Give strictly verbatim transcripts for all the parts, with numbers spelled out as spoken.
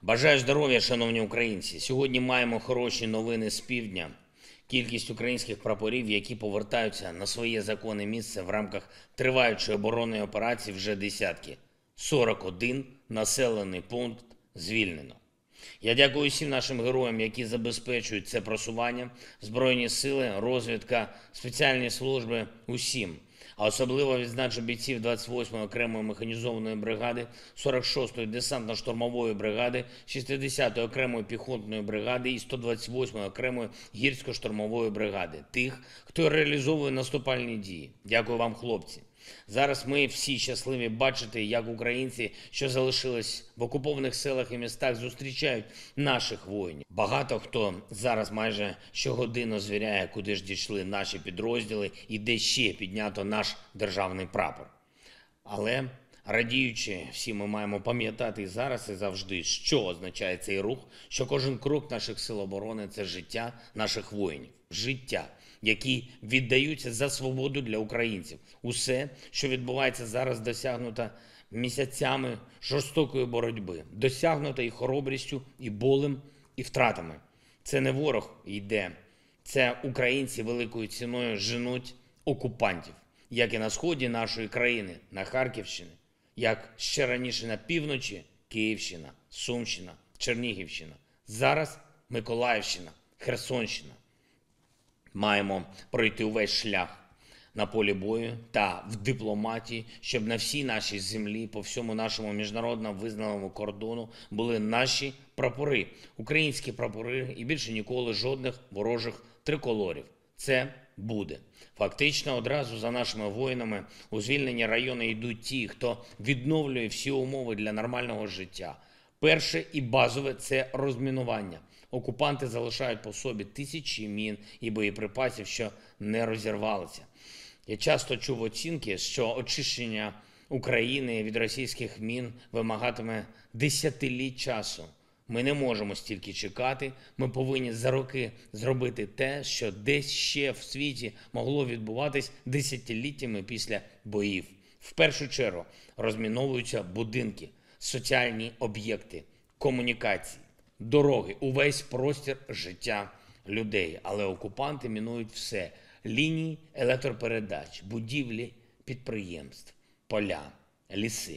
Бажаю здоров'я, шановні українці. Сьогодні маємо хороші новини з півдня. Кількість українських прапорів, які повертаються на своє законне місце в рамках триваючої оборонної операції, вже десятки. сорок один населений пункт звільнено. Я дякую всім нашим героям, які забезпечують це просування, Збройні сили, розвідка, спеціальні служби, усім. А особливо відзначу бійців двадцять восьмої окремої механізованої бригади, сорок шостої десантно-штурмової бригади, шістдесятої окремої піхотної бригади і сто двадцять восьмої окремої гірсько-штурмової бригади. Тих, хто реалізовує наступальні дії. Дякую вам, хлопці. Зараз ми всі щасливі бачити, як українці, що залишились в окупованих селах і містах, зустрічають наших воїнів. Багато хто зараз майже щогодину звіряє, куди ж дійшли наші підрозділи і де ще піднято наш державний прапор. Але, радіючи, всі ми маємо пам'ятати і зараз, і завжди, що означає цей рух, що кожен крок наших сил оборони – це життя наших воїнів. Життя, які віддаються за свободу для українців. Усе, що відбувається зараз, досягнуто місяцями жорстокої боротьби, досягнуто і хоробрістю, і болем, і втратами. Це не ворог йде, це українці великою ціною женуть окупантів, як і на сході нашої країни, на Харківщині, як ще раніше на півночі, Київщина, Сумщина, Чернігівщина, зараз Миколаївщина, Херсонщина. Маємо пройти увесь шлях на полі бою та в дипломатії, щоб на всій нашій землі, по всьому нашому міжнародно визнаному кордону були наші прапори, українські прапори і більше ніколи жодних ворожих триколорів. Це буде. Фактично, одразу за нашими воїнами у звільнені райони йдуть ті, хто відновлює всі умови для нормального життя. Перше і базове – це розмінування. Окупанти залишають по собі тисячі мін і боєприпасів, що не розірвалися. Я часто чув оцінки, що очищення України від російських мін вимагатиме десятиліть часу. Ми не можемо стільки чекати, ми повинні за роки зробити те, що десь ще в світі могло відбуватись десятиліттями після боїв. В першу чергу розміновуються будинки, соціальні об'єкти, комунікації, дороги, увесь простір життя людей. Але окупанти мінують все – лінії електропередач, будівлі підприємств, поля, ліси.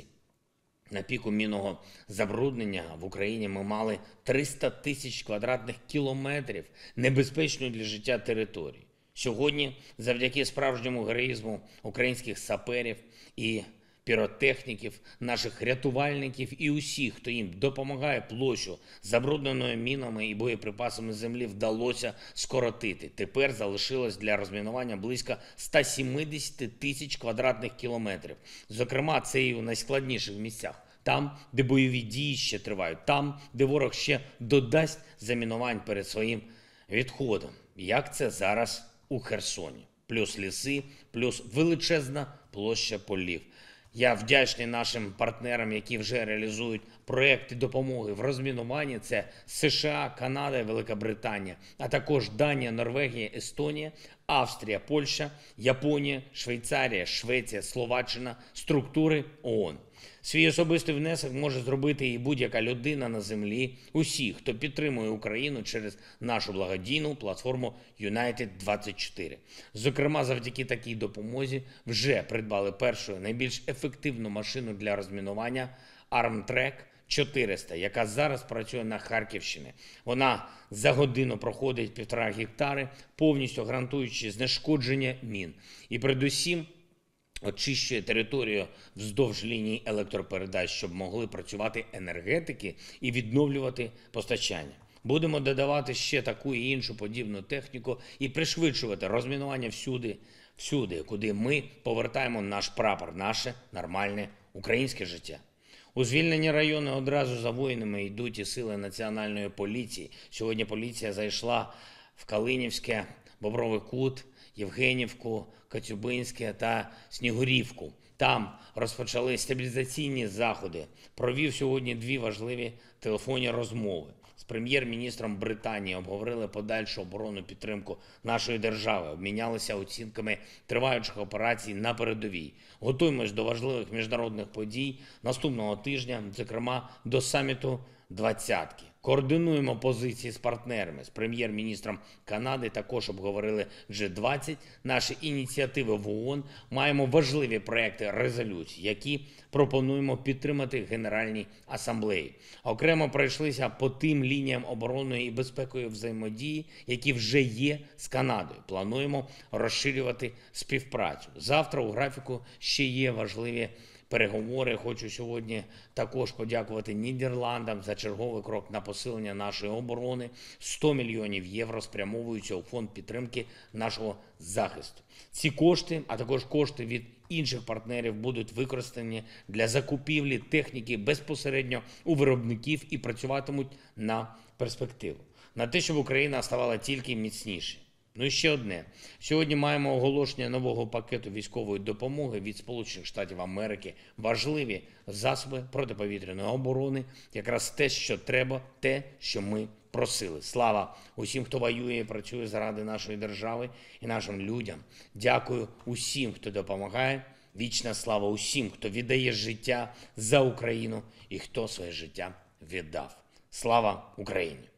На піку мінного забруднення в Україні ми мали триста тисяч квадратних кілометрів небезпечної для життя території. Сьогодні, завдяки справжньому героїзму українських саперів і піротехніків, наших рятувальників і усіх, хто їм допомагає, площу забрудненою мінами і боєприпасами землі вдалося скоротити. Тепер залишилось для розмінування близько ста сімдесяти тисяч квадратних кілометрів. Зокрема, це і у найскладніших місцях. Там, де бойові дії ще тривають, там, де ворог ще додасть замінувань перед своїм відходом. Як це зараз у Херсоні. Плюс ліси, плюс величезна площа полів. Я вдячний нашим партнерам, які вже реалізують проекти допомоги в розмінуванні. Це США, Канада і Велика Британія, а також Данія, Норвегія, Естонія, Австрія, Польща, Японія, Швейцарія, Швеція, Словаччина, структури ООН. Свій особистий внесок може зробити і будь-яка людина на землі, усі, хто підтримує Україну через нашу благодійну платформу Юнайтед двадцять чотири. Зокрема, завдяки такій допомозі вже придбали першу найбільш ефективну машину для розмінування Armtrek чотириста, яка зараз працює на Харківщині. Вона за годину проходить півтора гектари, повністю гарантуючи знешкодження мін. І передусім очищує територію вздовж ліній електропередач, щоб могли працювати енергетики і відновлювати постачання. Будемо додавати ще таку і іншу подібну техніку і пришвидшувати розмінування всюди, всюди, куди ми повертаємо наш прапор, наше нормальне українське життя. У звільнені райони одразу за воїнами йдуть і сили Національної поліції. Сьогодні поліція зайшла в Калинівське, Бобровий Кут, Євгенівку, Коцюбинське та Снігурівку. Там розпочали стабілізаційні заходи. Провів сьогодні дві важливі телефонні розмови. З прем'єр-міністром Британії обговорили подальшу оборонну підтримку нашої держави, обмінялися оцінками триваючих операцій на передовій. Готуємось до важливих міжнародних подій наступного тижня, зокрема до саміту двадцятки. Координуємо позиції з партнерами, з прем'єр-міністром Канади також обговорили джі двадцять, наші ініціативи в ООН, маємо важливі проекти резолюцій, які пропонуємо підтримати Генеральній асамблеї. Окремо пройшлися по тим лініям оборонної і безпекової взаємодії, які вже є з Канадою. Плануємо розширювати співпрацю. Завтра у графіку ще є важливі переговори. Хочу сьогодні також подякувати Нідерландам за черговий крок на посилення нашої оборони. сто мільйонів євро спрямовуються у фонд підтримки нашого захисту. Ці кошти, а також кошти від інших партнерів будуть використані для закупівлі техніки безпосередньо у виробників і працюватимуть на перспективу. На те, щоб Україна ставала тільки міцніше. Ну і ще одне. Сьогодні маємо оголошення нового пакету військової допомоги від Сполучених Штатів Америки. Важливі засоби протиповітряної оборони. Якраз те, що треба, те, що ми просили. Слава усім, хто воює і працює заради нашої держави і нашим людям. Дякую усім, хто допомагає. Вічна слава усім, хто віддає життя за Україну і хто своє життя віддав. Слава Україні!